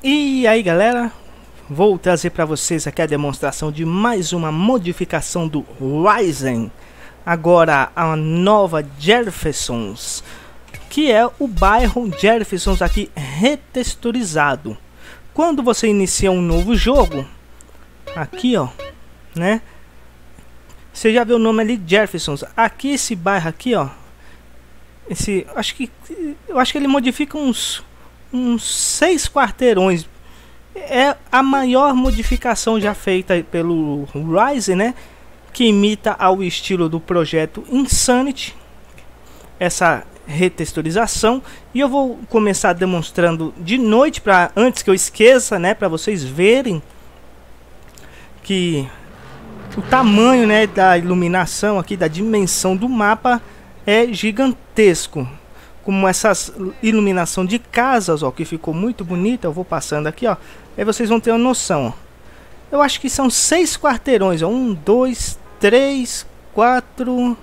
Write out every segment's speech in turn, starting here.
E aí galera, vou trazer para vocês aqui a demonstração de mais uma modificação do Ryzen. Agora a nova Jeffersons, que é o bairro Jeffersons aqui retexturizado. Quando você inicia um novo jogo, aqui ó, né? Você já vê o nome ali, Jeffersons. Aqui esse bairro aqui ó, eu acho que ele modifica uns 6 quarteirões. É a maior modificação já feita pelo Ryzen, né? Que imita ao estilo do projeto Insanity, essa retexturização. E eu vou começar demonstrando de noite, para antes que eu esqueça, né? Para vocês verem que o tamanho, né, da iluminação aqui, da dimensão do mapa é gigantesco. Como essas iluminação de casas, ó, que ficou muito bonita. Eu vou passando aqui, ó. Aí vocês vão ter uma noção, ó. Eu acho que são 6 quarteirões, ó. 1, 2, 3, 4,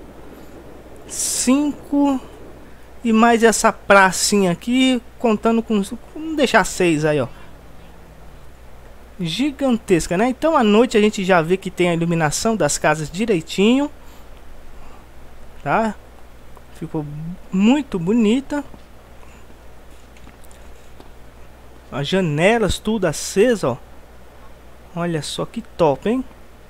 5 e mais essa pracinha aqui, contando com, vamos deixar 6 aí, ó. Gigantesca, né? Então à noite a gente já vê que tem a iluminação das casas direitinho, tá? Ficou muito bonita. As janelas tudo acesa, ó. Olha só que top, hein?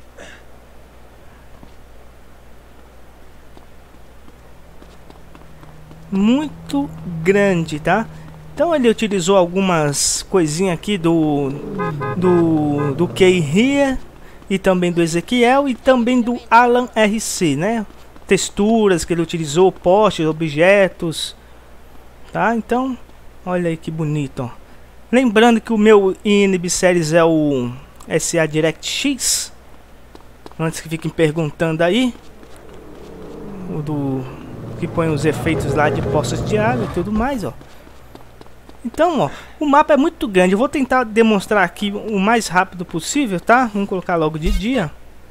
Muito grande, tá? Então ele utilizou algumas coisinhas aqui do Key Here e também do Ezequiel e também do Alan RC, né? Texturas que ele utilizou, postes, objetos, tá? Então, olha aí que bonito, ó. Lembrando que o meu INB Series é o SA DirectX, antes que fiquem perguntando aí, o do que põe os efeitos lá de poças de água e tudo mais, ó. Então, ó, o mapa é muito grande. Eu vou tentar demonstrar aqui o mais rápido possível, tá? Vamos colocar logo de dia.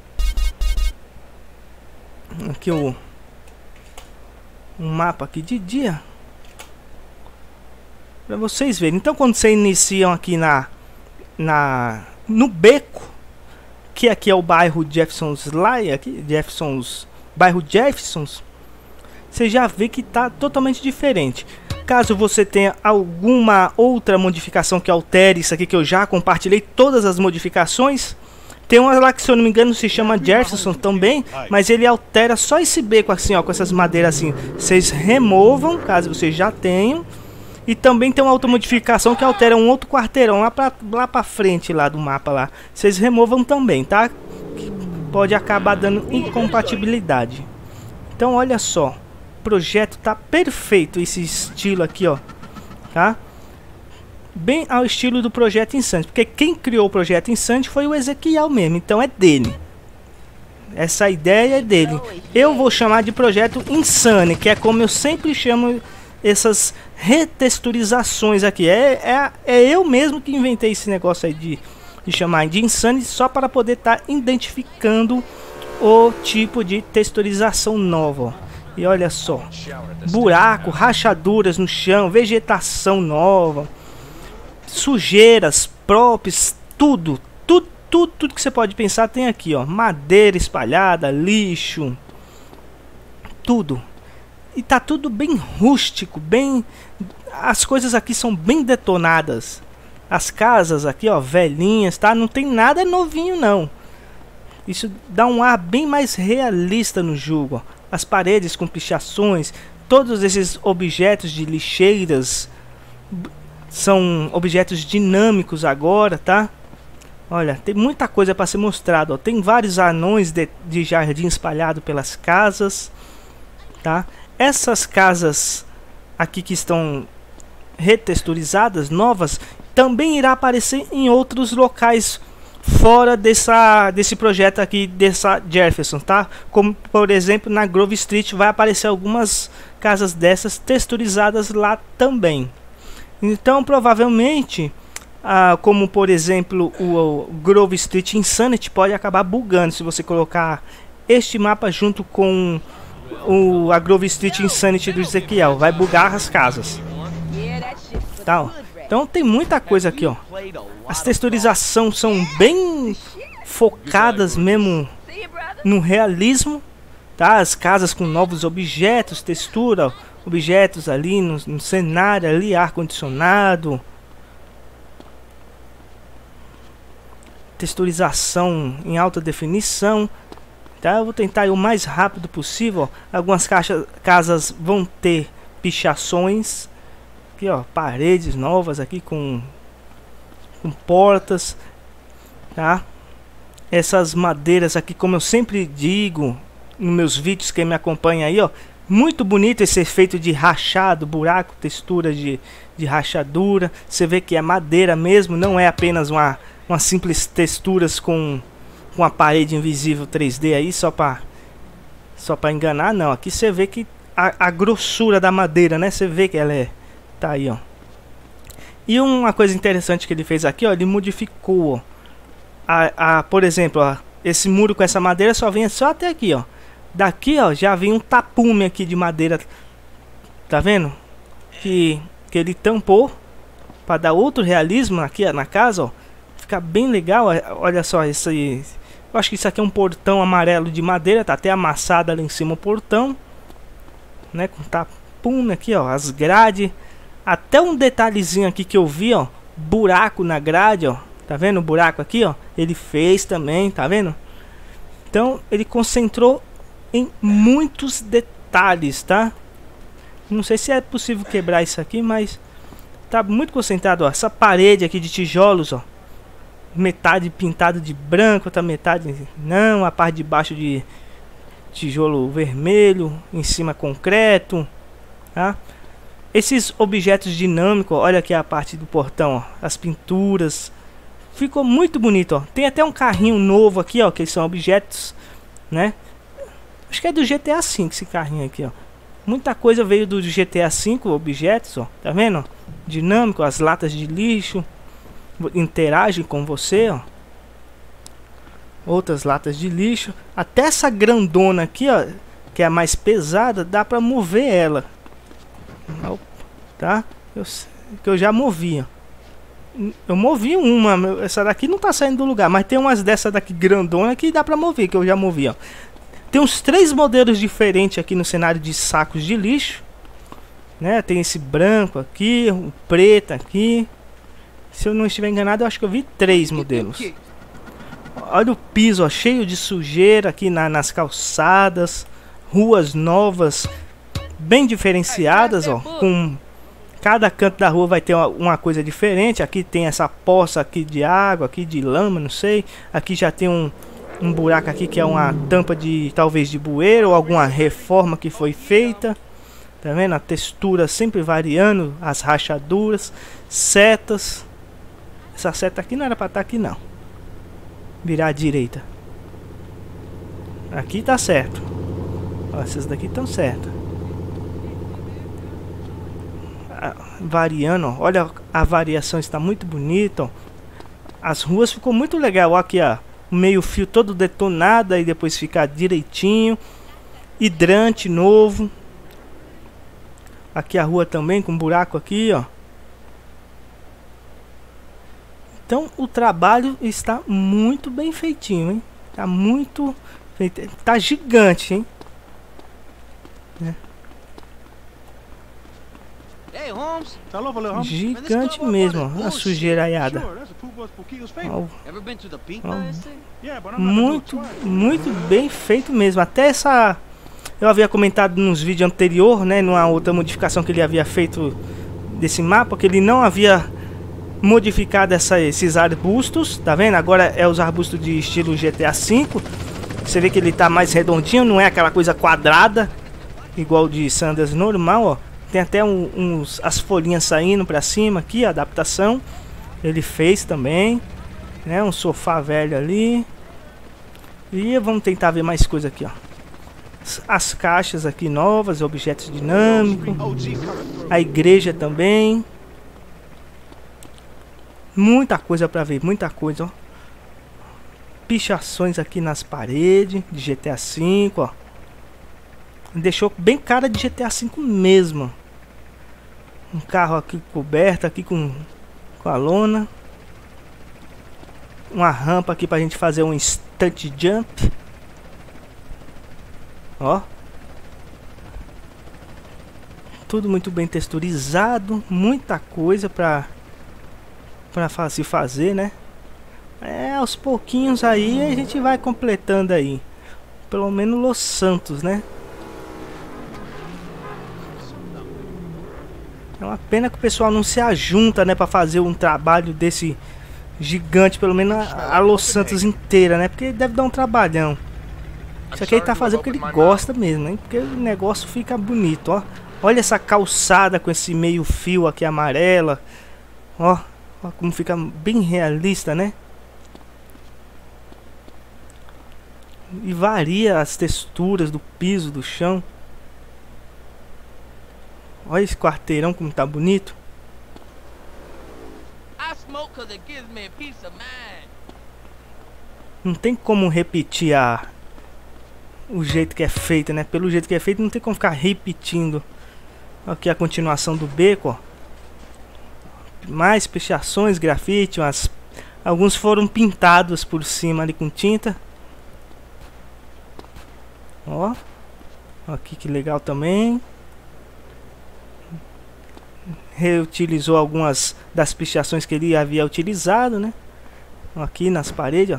Aqui o mapa aqui de dia, para vocês verem. Então quando vocês iniciam aqui no beco, que aqui é o bairro Jeffersons aqui, bairro Jeffersons, você já vê que tá totalmente diferente. Caso você tenha alguma outra modificação que altere isso aqui, que eu já compartilhei todas as modificações. Tem uma lá que, se eu não me engano, se chama Jefferson também, mas ele altera só esse beco assim, ó, com essas madeiras assim. Vocês removam, caso vocês já tenham. E também tem uma outra modificação que altera um outro quarteirão lá pra frente lá do mapa lá. Vocês removam também, tá? Que pode acabar dando incompatibilidade. Então olha só, o projeto tá perfeito, esse estilo aqui, ó, tá? Bem ao estilo do projeto Insanity, porque quem criou o projeto Insanity foi o Ezequiel mesmo, então é dele. Essa ideia é dele. Eu vou chamar de projeto Insanity, que é como eu sempre chamo essas retexturizações aqui. É eu mesmo que inventei esse negócio aí de chamar de Insanity, só para poder estar identificando o tipo de texturização nova, ó. E olha só, buraco, rachaduras no chão, vegetação nova, sujeiras, props, tudo que você pode pensar tem aqui, ó. Madeira espalhada, lixo, tudo. E tá tudo bem rústico, bem... As coisas aqui são bem detonadas. As casas aqui, ó, velhinhas, tá? Não tem nada novinho, não. Isso dá um ar bem mais realista no jogo, ó. As paredes com pichações, todos esses objetos de lixeiras são objetos dinâmicos agora, tá? Olha, tem muita coisa para ser mostrado, ó. Tem vários anões de jardim espalhado pelas casas, tá? Essas casas aqui que estão retexturizadas, novas, também irá aparecer em outros locais fora desse projeto aqui, dessa Jefferson, tá? Como por exemplo na Grove Street vai aparecer algumas casas dessas texturizadas lá também. Então provavelmente, como por exemplo o Grove Street Insanity pode acabar bugando se você colocar este mapa junto com a Grove Street Insanity do Ezequiel. Vai bugar as casas, tá? Então tem muita coisa aqui, ó. As texturizações são bem focadas mesmo no realismo, tá? As casas com novos objetos, textura, objetos ali no cenário ali, ar-condicionado. Texturização em alta definição, tá? Eu vou tentar ir o mais rápido possível. Algumas casas vão ter pichações aqui, ó, paredes novas aqui com portas, tá? Essas madeiras aqui, como eu sempre digo nos meus vídeos, quem me acompanha aí, ó, muito bonito esse efeito de rachado, buraco, textura de rachadura. Você vê que é madeira mesmo, não é apenas uma simples texturas com a parede invisível 3D aí só para enganar, não. Aqui você vê que a grossura da madeira, né? Você vê que ela tá aí, ó. E uma coisa interessante que ele fez aqui, ó, ele modificou, ó, por exemplo, ó, esse muro com essa madeira só vem só até aqui, ó. Daqui, ó, já vem um tapume aqui de madeira, tá vendo? Que ele tampou para dar outro realismo aqui, ó, na casa, ó. Fica bem legal, olha só esse. Eu acho que isso aqui é um portão amarelo de madeira, tá até amassado ali em cima o portão, né? Com tapume aqui, ó, as grades. Até um detalhezinho aqui que eu vi, ó, buraco na grade, ó. Tá vendo o buraco aqui, ó? Ele fez também, tá vendo? Então, ele concentrou em muitos detalhes, tá? Não sei se é possível quebrar isso aqui, mas tá muito concentrado, ó. Essa parede aqui de tijolos, ó. Metade pintado de branco, outra metade não. A parte de baixo de tijolo vermelho, em cima concreto, tá? Esses objetos dinâmicos, olha aqui a parte do portão, ó, as pinturas, ficou muito bonito, ó. Tem até um carrinho novo aqui, ó, que são objetos, né? Acho que é do GTA V esse carrinho aqui, ó. Muita coisa veio do GTA V, objetos, ó. Tá vendo? Dinâmico, as latas de lixo interagem com você, ó. Outras latas de lixo. Até essa grandona aqui, ó, que é a mais pesada, dá pra mover ela. Tá? Que eu já movi, ó. Eu movi uma, essa daqui não tá saindo do lugar, mas tem umas dessa daqui grandona que dá pra mover, que eu já movi, ó. Tem uns 3 modelos diferentes aqui no cenário de sacos de lixo, né? Tem esse branco aqui, o preto aqui. Se eu não estiver enganado, eu acho que eu vi 3 modelos. Olha o piso, ó, cheio de sujeira aqui nas calçadas. Ruas novas, bem diferenciadas, ó. Com cada canto da rua vai ter uma coisa diferente. Aqui tem essa poça aqui de água, aqui de lama, não sei. Aqui já tem um buraco aqui que é uma tampa de talvez de bueiro ou alguma reforma que foi feita. Tá vendo? A textura sempre variando, as rachaduras, setas. Essa seta aqui não era para estar aqui não. Virar à direita. Aqui tá certo. Ó, essas daqui estão certas. Variando, ó. Olha, a variação está muito bonita, ó. As ruas ficou muito legal, ó, aqui, ó, o meio fio todo detonado e depois ficar direitinho. Hidrante novo. Aqui a rua também com buraco aqui, ó. Então o trabalho está muito bem feitinho, hein? Tá muito feito, tá gigante, hein? Gigante mesmo, ó, a sujeiraiada. Muito bem feito mesmo. Até essa eu havia comentado nos vídeos anteriores, né, numa outra modificação que ele havia feito desse mapa, que ele não havia modificado esses arbustos, tá vendo? Agora é os arbustos de estilo GTA V. Você vê que ele tá mais redondinho, não é aquela coisa quadrada igual de Sanders normal, ó. Tem até as folhinhas saindo pra cima aqui, a adaptação ele fez também, né? Um sofá velho ali. E vamos tentar ver mais coisa aqui, ó. As caixas aqui novas, objetos dinâmicos. A igreja também. Muita coisa pra ver, muita coisa, ó. Pichações aqui nas paredes de GTA V, ó. Deixou bem cara de GTA V mesmo. Um carro aqui coberto aqui com a lona. Uma rampa aqui pra gente fazer um stunt jump. Ó. Tudo muito bem texturizado. Muita coisa pra se fazer, né? Aos pouquinhos aí a gente vai completando aí. Pelo menos Los Santos, né? É uma pena que o pessoal não se ajunta, né? Pra fazer um trabalho desse gigante. Pelo menos a Los Santos inteira, né? Porque deve dar um trabalhão. Isso aqui ele tá fazendo porque ele gosta mesmo, né? Porque o negócio fica bonito, ó. Olha essa calçada com esse meio fio aqui amarela. Ó, ó como fica bem realista, né? E varia as texturas do piso, do chão. Olha esse quarteirão como tá bonito. Não tem como repetir o jeito que é feito, né? Pelo jeito que é feito não tem como ficar repetindo. Aqui a continuação do beco, ó. Mais pichações, grafite, alguns foram pintados por cima ali com tinta. Ó, aqui que legal também. Reutilizou algumas das pichações que ele havia utilizado, né? Aqui nas paredes, ó.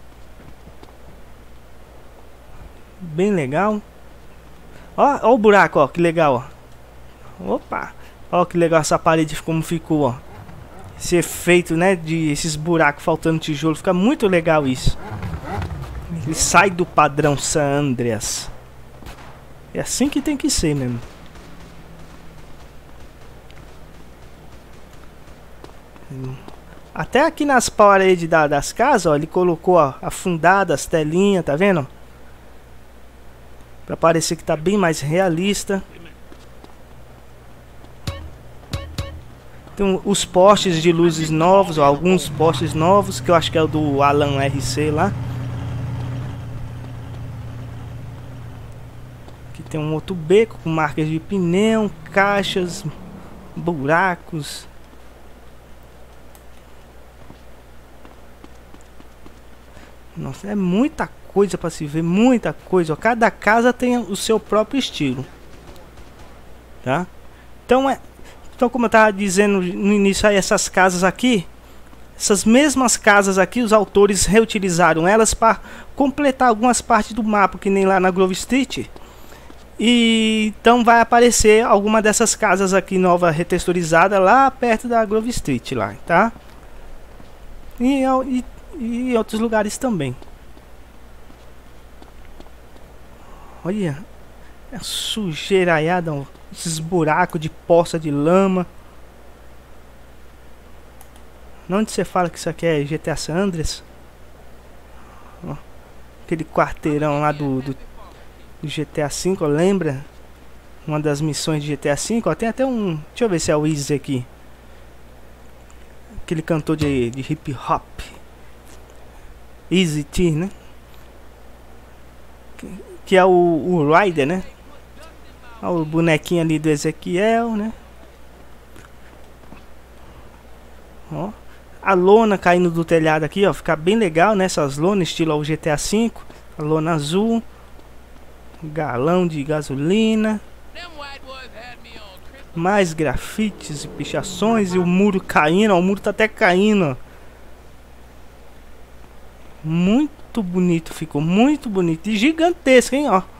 Bem legal. Ó o buraco, ó, que legal, ó. Opa! Ó que legal essa parede como ficou, ó. Esse efeito, né, de esses buracos faltando tijolo, fica muito legal isso. Ele sai do padrão San Andreas. É assim que tem que ser mesmo. Até aqui nas paredes das casas, ó, ele colocou, ó, afundadas, telinhas, tá vendo? Pra parecer que tá bem mais realista. Tem os postes de luzes novos, ó, alguns postes novos, que eu acho que é o do Alan RC lá. Aqui tem um outro beco com marcas de pneu, caixas, buracos. Nossa, é muita coisa para se ver, muita coisa. Cada casa tem o seu próprio estilo, tá? Então, como eu estava dizendo no início, aí, essas casas aqui, essas mesmas casas aqui, os autores reutilizaram elas para completar algumas partes do mapa, que nem lá na Grove Street. E então vai aparecer alguma dessas casas aqui nova, retexturizada lá perto da Grove Street lá, tá? E em outros lugares também. Olha a sujeiraiada, ó, esses buracos de poça de lama. Onde você fala que isso aqui é GTA San Andreas? Ó, aquele quarteirão lá do GTA V, ó, lembra? Uma das missões de GTA V, ó, tem até um... Deixa eu ver se é o Easy aqui. Aquele cantor de hip hop. Easy T, né? Que é o Ryder, né? Olha o bonequinho ali do Ezequiel, né? Ó, a lona caindo do telhado aqui, ó, fica bem legal, né? Essas lonas estilo ao GTA V. A lona azul. Galão de gasolina. Mais grafites e pichações. E o muro caindo, ó, o muro tá até caindo, ó. Muito bonito, ficou muito bonito. E gigantesco, hein, ó.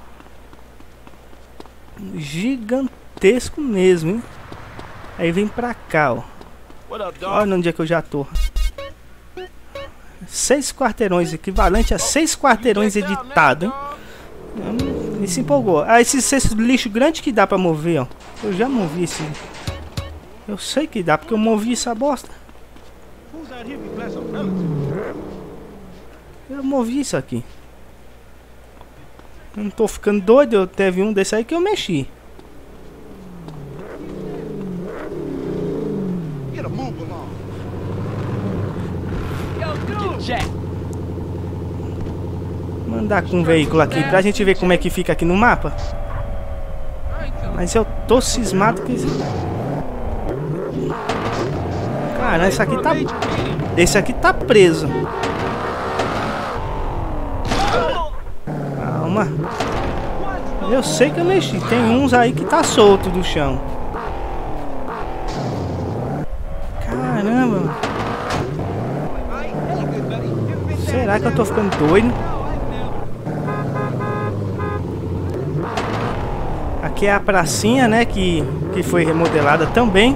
Gigantesco mesmo, hein. Aí vem pra cá, ó. Olha onde é que eu já tô. 6 quarteirões, equivalente a 6 quarteirões editado, hein. Ele se empolgou. Ah, esse lixo grande que dá pra mover, ó. Eu já movi esse. Eu sei que dá, porque eu movi essa bosta. Eu movi isso aqui. Eu não tô ficando doido, eu teve um desse aí que eu mexi. Mandar com um veículo aqui pra gente ver como é que fica aqui no mapa. Mas eu tô cismado que... Cara, esse aqui tá preso. Calma. Eu sei que eu mexi. Tem uns aí que tá solto do chão. Caramba. Será que eu tô ficando doido? Aqui é a pracinha, né? Que foi remodelada também.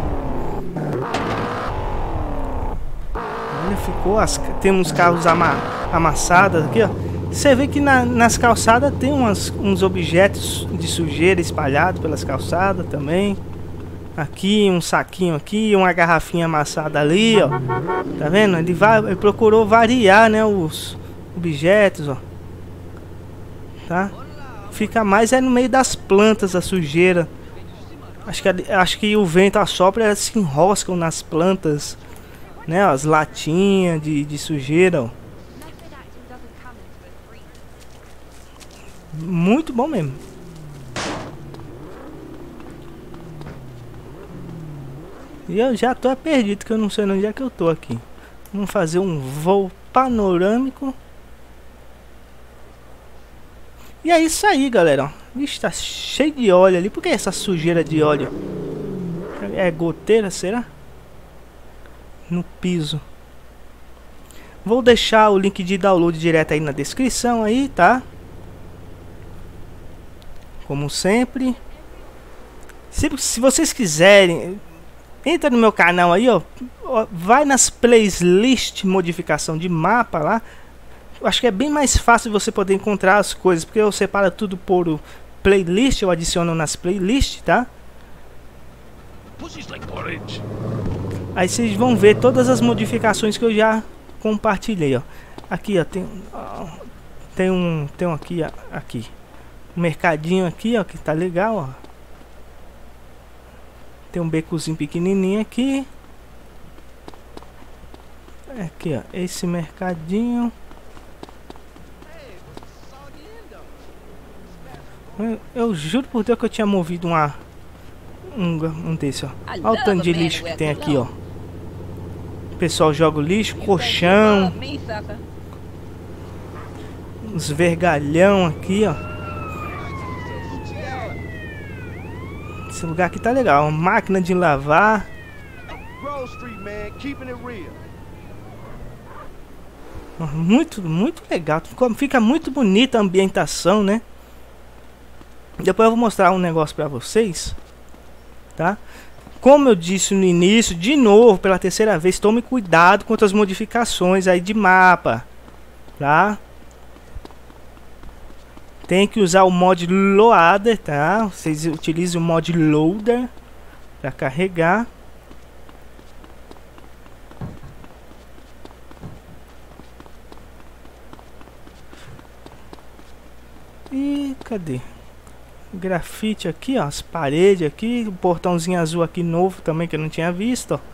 Olha, ficou. Temos carros amassados aqui, ó. Você vê que nas calçadas tem uns objetos de sujeira espalhados pelas calçadas também. Aqui, um saquinho aqui, uma garrafinha amassada ali, ó. Tá vendo? Ele procurou variar, né, os objetos, ó. Tá? Fica mais no meio das plantas a sujeira. Acho que o vento assopra e elas se enroscam nas plantas, né? As latinhas de sujeira, ó. Muito bom mesmo. E eu já tô perdido, que eu não sei onde é que eu tô aqui. Vamos fazer um voo panorâmico. E é isso aí, galera. Vixe, tá cheio de óleo ali. Por que essa sujeira de óleo? É goteira, será? No piso. Vou deixar o link de download direto aí na descrição aí, tá? Como sempre. Se vocês quiserem, entra no meu canal aí, ó. Vai nas playlists modificação de mapa lá. Acho que é bem mais fácil você poder encontrar as coisas, porque eu separo tudo por playlist, eu adiciono nas playlists, tá? Aí vocês vão ver todas as modificações que eu já compartilhei, ó. Aqui, ó, tem um aqui, aqui. Um mercadinho aqui, ó, que tá legal, ó. Tem um becozinho pequenininho aqui. Aqui, ó, esse mercadinho. Eu juro por Deus que eu tinha movido um desse, ó. Olha o tanto de lixo que tem aqui, ó. O pessoal joga o lixo, colchão. Uns vergalhão aqui, ó. Esse lugar aqui tá legal. Uma máquina de lavar. Muito legal. Fica muito bonita a ambientação, né? Depois eu vou mostrar um negócio pra vocês, tá? Como eu disse no início, de novo, pela terceira vez, tome cuidado com as modificações aí de mapa, tá? Tem que usar o mod loader, tá? Vocês utilizem o mod loader para carregar. E cadê? Grafite aqui, ó, as paredes aqui, o portãozinho azul aqui novo também que eu não tinha visto, ó.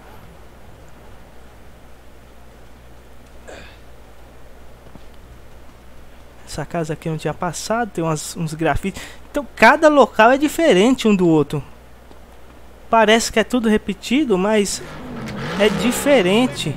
Essa casa aqui eu não tinha passado, tem uns grafites. Então cada local é diferente um do outro. Parece que é tudo repetido, mas é diferente.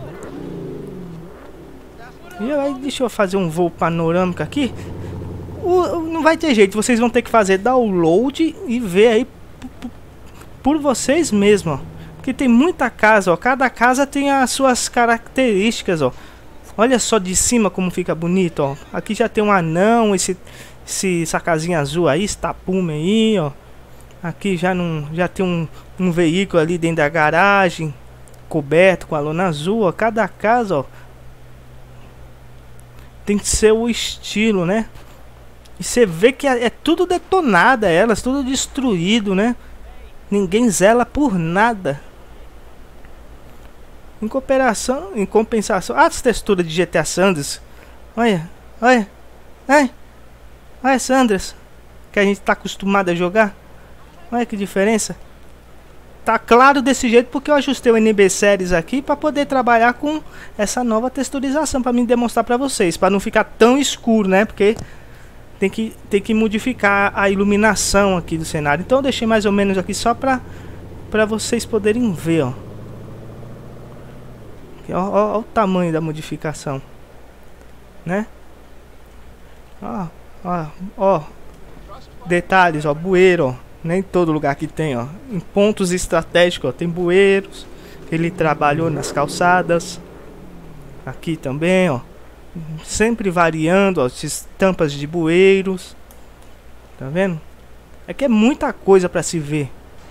E aí, deixa eu fazer um voo panorâmico aqui. Não vai ter jeito, vocês vão ter que fazer download e ver aí por vocês mesmos, ó. Porque tem muita casa, ó. Cada casa tem as suas características, ó. Olha só de cima como fica bonito, ó. Aqui já tem um anão, essa casinha azul aí, esse tapume aí, ó. Aqui já tem um veículo ali dentro da garagem, coberto com a lona azul, ó. Cada casa, ó, tem que ser o estilo, né? E você vê que é tudo detonado, elas, tudo destruído, né? Ninguém zela por nada. Em compensação, as texturas de GTA Sandras. Olha, olha, olha Sandras, que a gente tá acostumado a jogar. Olha que diferença. Tá claro desse jeito porque eu ajustei o NB Series aqui para poder trabalhar com essa nova texturização, para me demonstrar para vocês, para não ficar tão escuro, né? Porque tem que modificar a iluminação aqui do cenário. Então eu deixei mais ou menos aqui só para vocês poderem ver, ó. Ó, ó, ó o tamanho da modificação, né? Ó, ó, ó. Detalhes, ó, bueiro, ó. Nem todo lugar que tem, ó. Em pontos estratégicos, ó, tem bueiros. Ele trabalhou nas calçadas. Aqui também, ó. Sempre variando, ó, estampas de bueiros. Tá vendo? Aqui é muita coisa para se ver.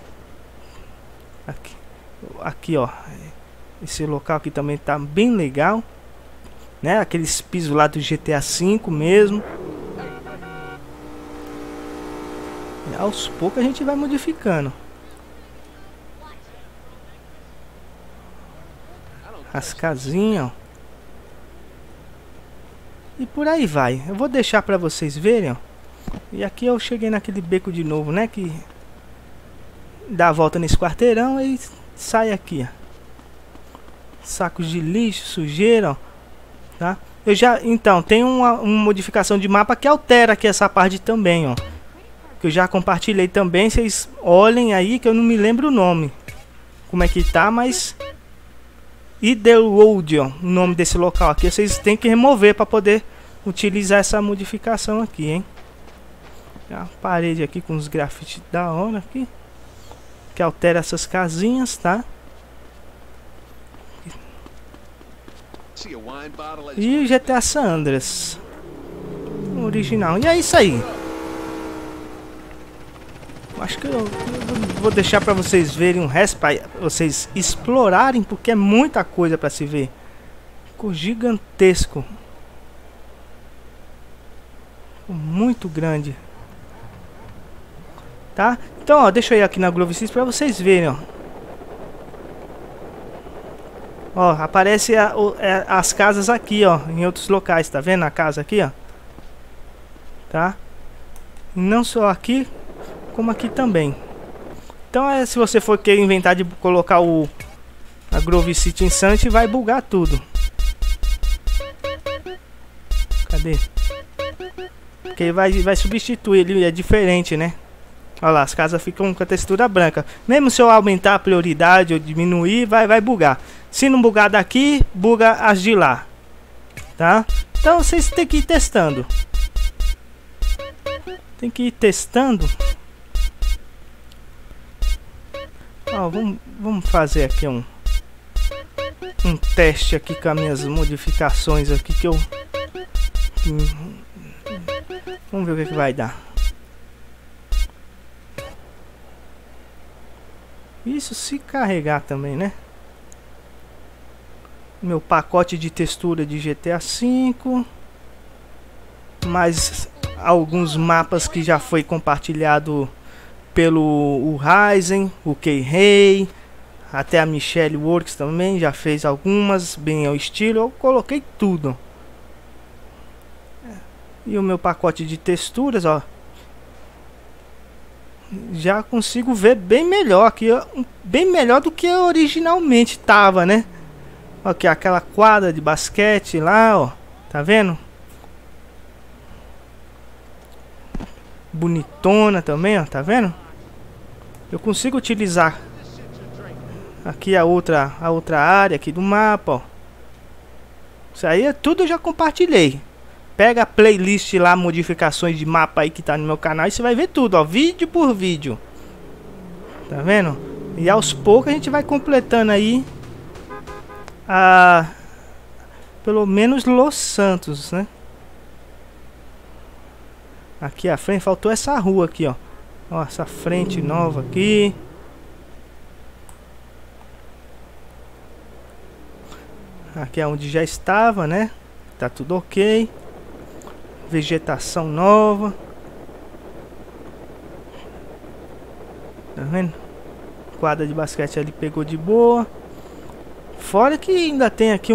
Aqui, ó. Esse local aqui também tá bem legal, né? Aqueles pisos lá do GTA V mesmo. E aos poucos a gente vai modificando as casinhas, ó. E por aí vai. Eu vou deixar para vocês verem, ó. E aqui eu cheguei naquele beco de novo, né? Que dá a volta nesse quarteirão e sai aqui, ó. Sacos de lixo, sujeira, ó, tá? Eu já, então, tem uma modificação de mapa que altera aqui essa parte também, ó. Que eu já compartilhei também, vocês olhem aí que eu não me lembro o nome. Como é que tá, mas Idlewood, ó, o nome desse local aqui, vocês têm que remover para poder utilizar essa modificação aqui, hein? A parede aqui com os grafites da hora aqui, que altera essas casinhas, tá? E o GTA San Andreas original. E é isso aí. Acho que eu vou deixar para vocês verem um resto, para vocês explorarem, porque é muita coisa para se ver. Ficou gigantesco. Ficou muito grande. Tá? Então, ó, deixa eu ir aqui na Glove City para vocês verem, ó. Ó, aparece as casas aqui, ó, em outros locais, tá vendo a casa aqui, ó? Tá? E não só aqui, como aqui também. Então, se você for querer inventar de colocar a Grove City em Santi, vai bugar tudo. Cadê? Porque vai substituir, ele é diferente, né? Olha lá, as casas ficam com a textura branca. Mesmo se eu aumentar a prioridade ou diminuir, vai bugar. Se não bugar daqui, buga as de lá. Tá? Então vocês têm que ir testando. Tem que ir testando. Ó, vamos fazer aqui um teste aqui com as minhas modificações aqui que eu... Vamos ver o que vai dar. Isso se carregar também, né? Meu pacote de textura de GTA V. Mais alguns mapas que já foi compartilhado pelo Ryzen, o K-Ray. Até a Michelle Works também já fez algumas, bem ao estilo. Eu coloquei tudo. E o meu pacote de texturas, ó. Já consigo ver bem melhor aqui, bem melhor do que originalmente tava, né? Aqui aquela quadra de basquete lá, ó, tá vendo? Bonitona também, ó, tá vendo? Eu consigo utilizar aqui a outra área aqui do mapa, ó. Isso aí é tudo eu já compartilhei. Pega a playlist lá, modificações de mapa aí que tá no meu canal e você vai ver tudo, ó, vídeo por vídeo. Tá vendo? E aos poucos a gente vai completando aí pelo menos Los Santos, né? Aqui à frente faltou essa rua aqui, ó. Ó, essa frente nova aqui. Aqui é onde já estava, né? Tá tudo ok. Vegetação nova. Tá vendo? Quadra de basquete ali pegou de boa. Fora que ainda tem aqui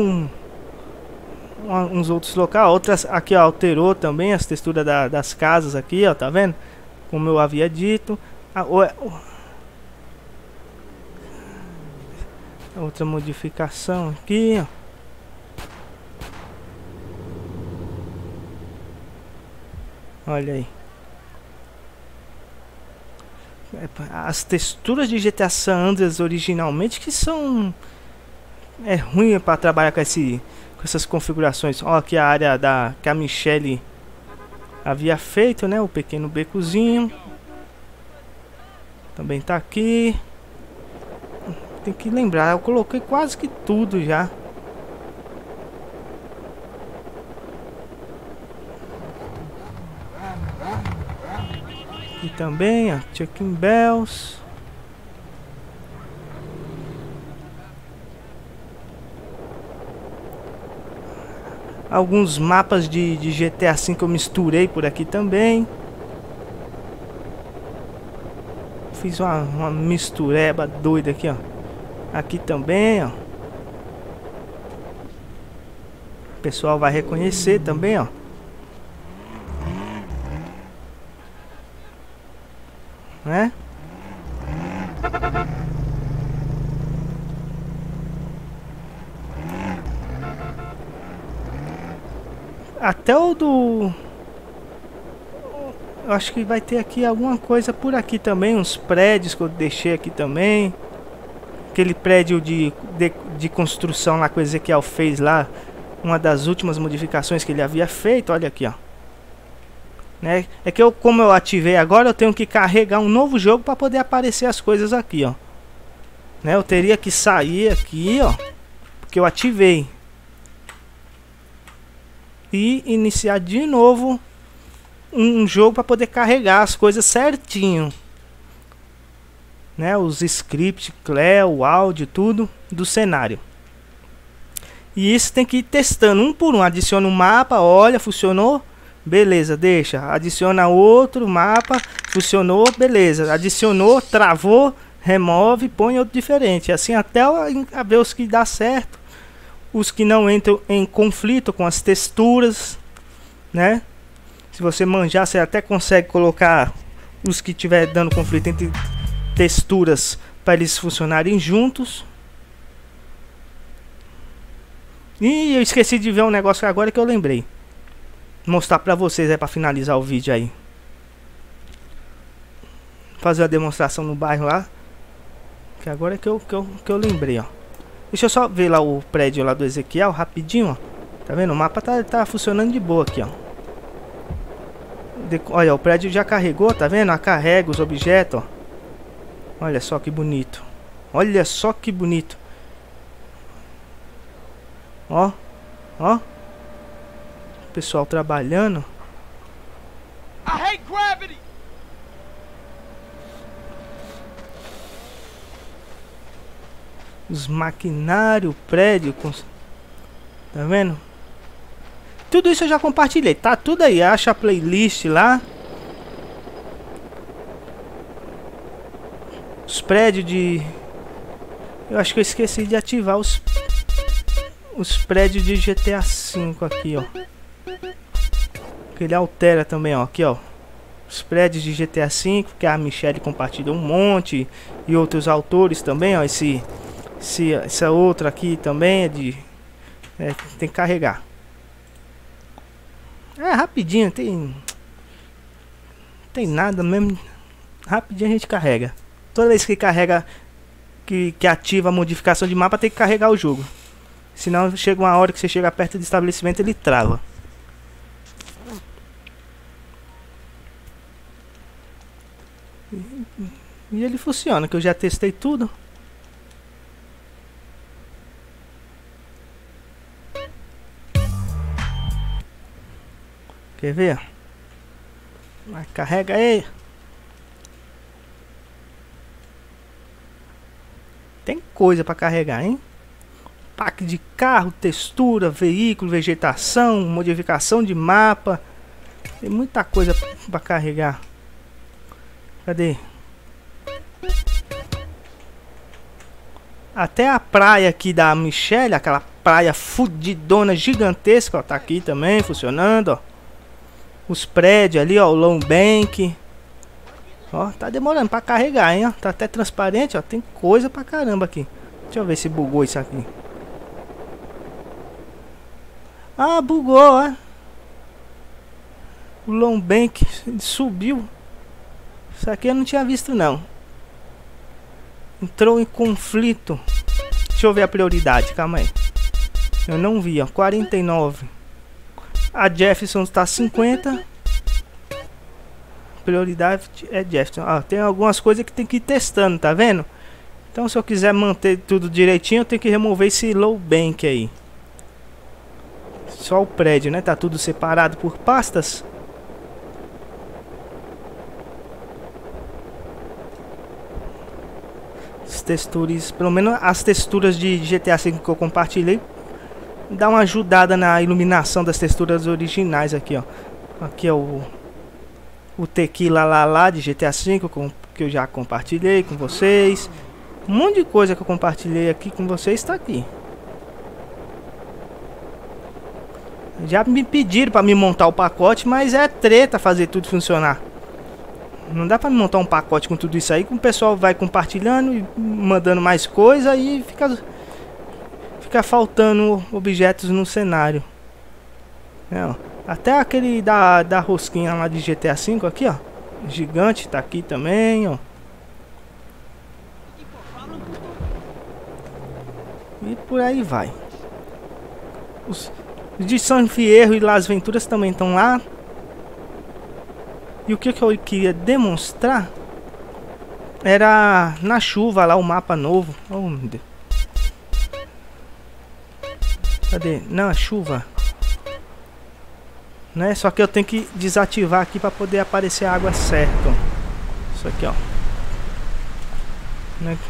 uns outros locais. Outras aqui, ó, alterou também as texturas das casas aqui, ó. Tá vendo? Como eu havia dito. Outra modificação aqui, ó. Olha aí. As texturas de GTA San Andreas originalmente que são É ruim para trabalhar com essas configurações. Ó, aqui a área que a Michelle havia feito, né? O pequeno becozinho. Também tá aqui. Tem que lembrar, eu coloquei quase que tudo já. Aqui também, ó, Checking Bells. Alguns mapas de GTA V que eu misturei por aqui também. Fiz uma mistureba doida aqui, ó. Aqui também, ó. O pessoal vai reconhecer também, ó. Né? Até o do... Eu acho que vai ter aqui alguma coisa por aqui também. Uns prédios que eu deixei aqui também. Aquele prédio de construção lá que o Ezequiel fez lá. Uma das últimas modificações que ele havia feito. Olha aqui, ó. Né? É que como eu ativei agora, eu tenho que carregar um novo jogo para poder aparecer as coisas aqui, ó. Né? Eu teria que sair aqui, ó. Porque eu ativei. E iniciar de novo um jogo para poder carregar as coisas certinho, né? Os scripts, Cleo, o áudio, tudo do cenário. E isso tem que ir testando um por um. Adiciona um mapa, olha, funcionou, beleza, deixa. Adiciona outro mapa, funcionou, beleza. Adicionou, travou, remove, põe outro diferente. Assim até ver os que dá certo, os que não entram em conflito com as texturas, né? Se você manjar, você até consegue colocar os que tiver dando conflito entre texturas para eles funcionarem juntos. E eu esqueci de ver um negócio agora que eu lembrei. Mostrar para vocês, para finalizar o vídeo aí. Fazer a demonstração no bairro lá. Que agora é que eu lembrei, ó. Deixa eu só ver lá o prédio lá do Ezequiel rapidinho, ó. Tá vendo? O mapa tá funcionando de boa aqui, ó. Olha, o prédio já carregou, tá vendo? Carrega os objetos, ó. Olha só que bonito. Olha só que bonito. Ó, ó. O pessoal trabalhando. I hate gravity. Os maquinários, prédio, tá vendo? Tudo isso eu já compartilhei, tá tudo aí, acha a playlist lá. Os prédios de... Eu acho que eu esqueci de ativar os prédios de GTA V aqui, ó. Que ele altera também, ó, aqui, ó. Os prédios de GTA V, que a Michelle compartilha um monte. E outros autores também, ó. Essa outra aqui também é de... tem que carregar. É rapidinho, tem nada mesmo. Rapidinho a gente carrega. Toda vez que carrega, que ativa a modificação de mapa, tem que carregar o jogo. Senão chega uma hora que você chega perto do estabelecimento, ele trava. E ele funciona, que eu já testei tudo. Quer ver? Carrega aí. Tem coisa para carregar, hein? Pack de carro, textura, veículo, vegetação, modificação de mapa. Tem muita coisa para carregar. Cadê? Até a praia aqui da Michelle, aquela praia fudidona gigantesca, ó, tá aqui também funcionando, ó. Os prédios ali, ó, o Long Bank. Ó, tá demorando pra carregar, hein, ó. Tá até transparente, ó. Tem coisa pra caramba aqui. Deixa eu ver se bugou isso aqui. Ah, bugou, ó. O Long Bank subiu. Isso aqui eu não tinha visto, não. Entrou em conflito. Deixa eu ver a prioridade, calma aí. Eu não vi, ó, 49. A Jefferson está 50. Prioridade é Jefferson. Ó, tem algumas coisas que tem que ir testando, tá vendo? Então se eu quiser manter tudo direitinho, eu tenho que remover esse low bank aí. Só o prédio, né? Tá tudo separado por pastas. As texturas, pelo menos as texturas de GTA V que eu compartilhei, dá uma ajudada na iluminação das texturas originais aqui, ó. Aqui é o Tequila lá de GTA V que eu já compartilhei com vocês. Um monte de coisa que eu compartilhei aqui com vocês está aqui. Já me pediram para me montar o pacote, mas é treta fazer tudo funcionar. Não dá para montar um pacote com tudo isso aí, que o pessoal vai compartilhando e mandando mais coisa e fica faltando objetos no cenário. É, ó. Até aquele da rosquinha lá de GTA V aqui, ó. Gigante tá aqui também, ó. E por aí vai. Os de San Fierro e Las Venturas também estão lá. E o que eu queria demonstrar era na chuva lá, o mapa novo. Oh, meu Deus. Cadê? Na chuva. Né? Só que eu tenho que desativar aqui para poder aparecer a água certa. Isso aqui, ó. Né?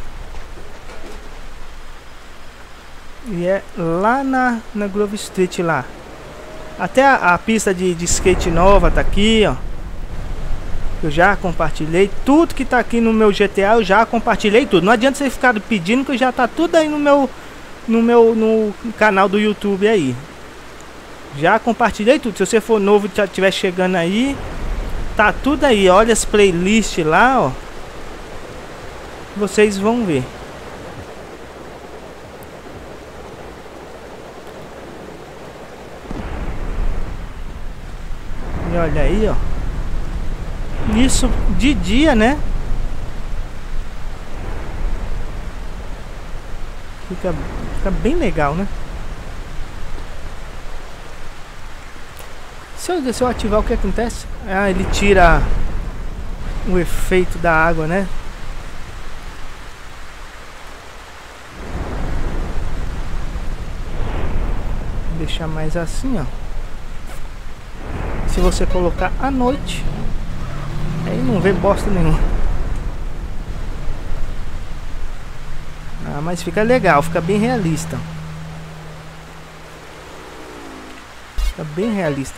E é lá na Grove Street lá. Até a pista de skate nova tá aqui, ó. Eu já compartilhei tudo que tá aqui no meu GTA, eu já compartilhei tudo. Não adianta vocês ficarem pedindo, que já tá tudo aí no canal do YouTube aí. Já compartilhei tudo. Se você for novo e já estiver chegando aí, tá tudo aí. Olha as playlists lá, ó. Vocês vão ver. E olha aí, ó. Isso de dia, né? Fica bem legal, né? Se eu ativar, o que acontece? Ah, ele tira o efeito da água, né? Vou deixar mais assim, ó. Se você colocar à noite, aí não vê bosta nenhuma. Ah, mas fica legal, fica bem realista. Fica bem realista.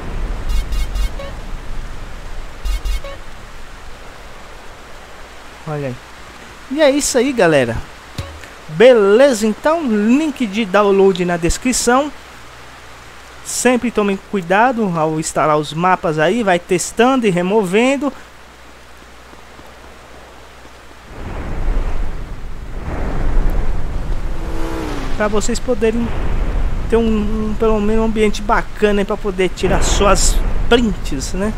Olha aí. E é isso aí, galera. Beleza? Então, link de download na descrição. Sempre tomem cuidado ao instalar os mapas aí. Vai testando e removendo. Para vocês poderem ter pelo menos um ambiente bacana para poder tirar suas prints, né?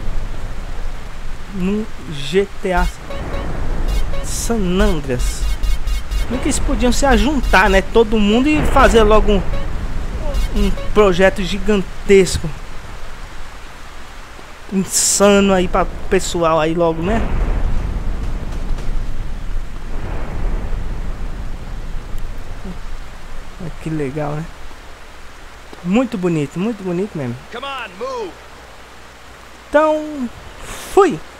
No GTA San Andreas. Nem que eles podiam se ajuntar, né? Todo mundo e fazer logo um projeto gigantesco, insano aí para o pessoal aí logo, né? Que legal, né? Muito bonito mesmo. Então, fui!